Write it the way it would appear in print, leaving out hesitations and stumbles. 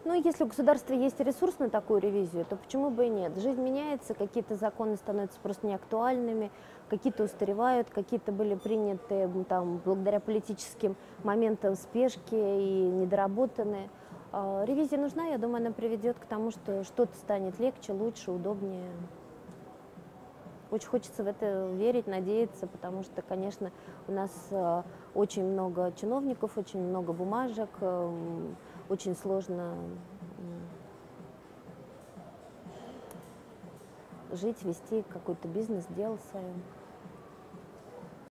Ну, если у государства есть ресурс на такую ревизию, то почему бы и нет? Жизнь меняется, какие-то законы становятся просто неактуальными, какие-то устаревают, какие-то были приняты там, благодаря политическим моментам спешки и недоработаны. Ревизия нужна, я думаю, она приведет к тому, что что-то станет легче, лучше, удобнее. Очень хочется в это верить, надеяться, потому что, конечно, у нас очень много чиновников, очень много бумажек, очень сложно жить, вести какой-то бизнес, дело свое.